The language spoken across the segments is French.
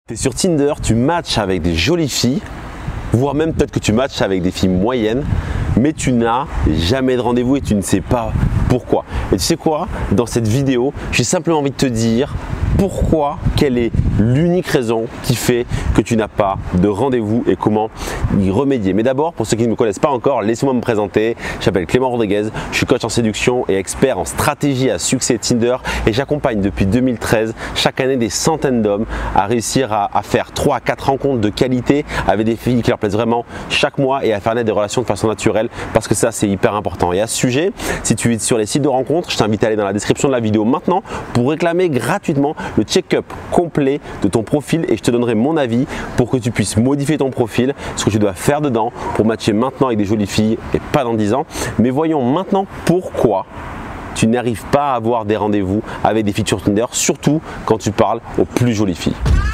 Tu es sur Tinder, tu matches avec des jolies filles, voire même peut-être que tu matches avec des filles moyennes, mais tu n'as jamais de rendez-vous et tu ne sais pas pourquoi. Et tu sais quoi? Dans cette vidéo, j'ai simplement envie de te dire pourquoi, quelle est l'unique raison qui fait que tu n'as pas de rendez-vous et comment y remédier. Mais d'abord, pour ceux qui ne me connaissent pas encore, laissez-moi me présenter. Je m'appelle Clément Rodriguez, je suis coach en séduction et expert en stratégie à succès Tinder et j'accompagne depuis 2013 chaque année des centaines d'hommes à réussir à faire 3 à 4 rencontres de qualité avec des filles qui leur plaisent vraiment chaque mois et à faire naître des relations de façon naturelle parce que ça c'est hyper important. Et à ce sujet, si tu es sur les sites de rencontres, je t'invite à aller dans la description de la vidéo maintenant pour réclamer gratuitement le check-up complet de ton profil et je te donnerai mon avis pour que tu puisses modifier ton profil, ce que tu dois faire dedans pour matcher maintenant avec des jolies filles et pas dans 10 ans. Mais voyons maintenant pourquoi tu n'arrives pas à avoir des rendez-vous avec des filles sur Tinder, surtout quand tu parles aux plus jolies filles.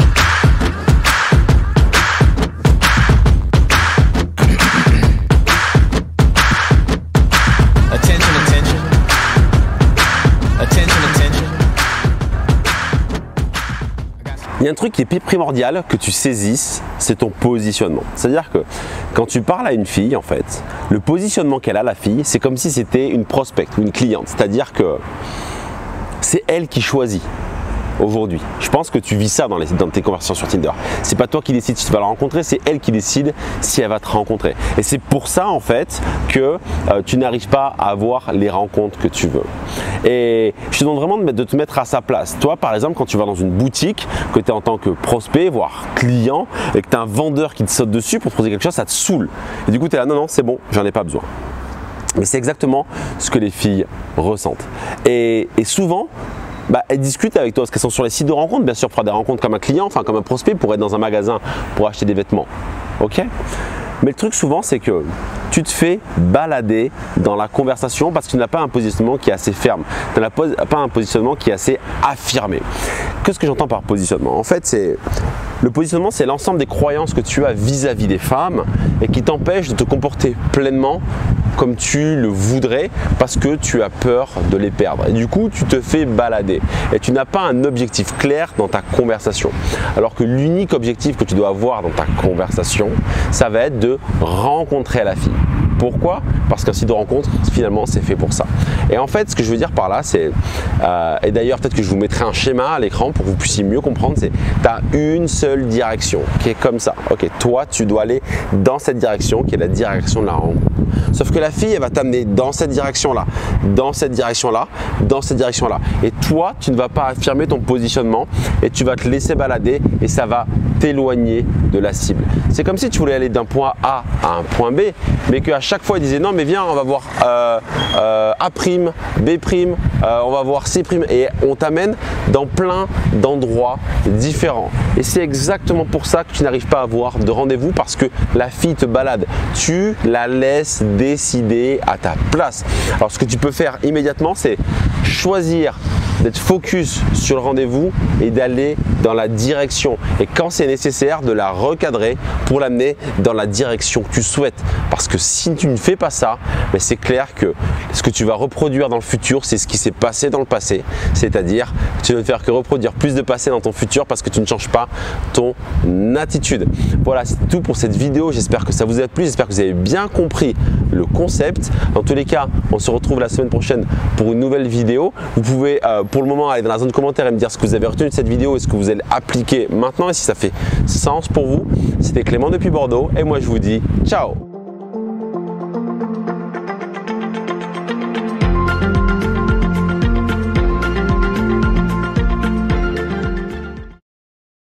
Il y a un truc qui est primordial que tu saisisses, c'est ton positionnement. C'est-à-dire que quand tu parles à une fille, en fait, le positionnement qu'elle a, la fille, c'est comme si c'était une prospect ou une cliente. C'est-à-dire que c'est elle qui choisit aujourd'hui. Je pense que tu vis ça dans tes conversations sur Tinder. C'est pas toi qui décides si tu vas la rencontrer, c'est elle qui décide si elle va te rencontrer. Et c'est pour ça en fait que tu n'arrives pas à avoir les rencontres que tu veux. Et je te demande vraiment de te mettre à sa place. Toi par exemple, quand tu vas dans une boutique, que tu es en tant que prospect, voire client, et que tu as un vendeur qui te saute dessus pour te proposer quelque chose, ça te saoule. Et du coup tu es là, non, c'est bon, j'en ai pas besoin. Mais c'est exactement ce que les filles ressentent. Et souvent, elles discutent avec toi parce qu'elles sont sur les sites de rencontres, bien sûr, pour faire des rencontres comme un client, enfin comme un prospect, pour être dans un magasin, pour acheter des vêtements. Ok? Mais le truc souvent, c'est que tu te fais balader dans la conversation parce que tu n'as pas un positionnement qui est assez ferme, tu n'as pas un positionnement qui est assez affirmé. Qu'est-ce que j'entends par positionnement? En fait, le positionnement, c'est l'ensemble des croyances que tu as vis-à-vis des femmes et qui t'empêchent de te comporter pleinement comme tu le voudrais parce que tu as peur de les perdre. Et du coup, tu te fais balader et tu n'as pas un objectif clair dans ta conversation. Alors que l'unique objectif que tu dois avoir dans ta conversation, ça va être de rencontrer la fille. Pourquoi? Parce qu'un site de rencontre, finalement, c'est fait pour ça. Et en fait, ce que je veux dire par là, c'est, et d'ailleurs, peut-être que je vous mettrai un schéma à l'écran pour que vous puissiez mieux comprendre, c'est tu as une seule direction qui est comme ça. Ok, toi, tu dois aller dans cette direction qui est la direction de la rencontre. Sauf que la fille, elle va t'amener dans cette direction-là, dans cette direction-là, dans cette direction-là. Et toi, tu ne vas pas affirmer ton positionnement et tu vas te laisser balader et ça va t'éloigner de la cible. C'est comme si tu voulais aller d'un point A à un point B, mais qu'à chaque fois, il disait non, mais viens, on va voir A', B', on va voir C' et on t'amène dans plein d'endroits différents. Et c'est exactement pour ça que tu n'arrives pas à avoir de rendez-vous parce que la fille te balade. Tu la laisses décider à ta place. Alors ce que tu peux faire immédiatement, c'est choisir d'être focus sur le rendez-vous et d'aller dans la direction. Et quand c'est nécessaire, de la recadrer pour l'amener dans la direction que tu souhaites. Parce que si tu ne fais pas ça, c'est clair que ce que tu vas reproduire dans le futur, c'est ce qui s'est passé dans le passé. C'est-à-dire que tu ne vas faire que reproduire plus de passé dans ton futur parce que tu ne changes pas ton attitude. Voilà, c'est tout pour cette vidéo. J'espère que ça vous a plu. J'espère que vous avez bien compris le concept. Dans tous les cas, on se retrouve la semaine prochaine pour une nouvelle vidéo. Vous pouvez pour le moment aller dans la zone commentaire et me dire ce que vous avez retenu de cette vidéo et ce que vous allez appliquer maintenant et si ça fait sens pour vous. C'était Clément depuis Bordeaux et moi je vous dis ciao.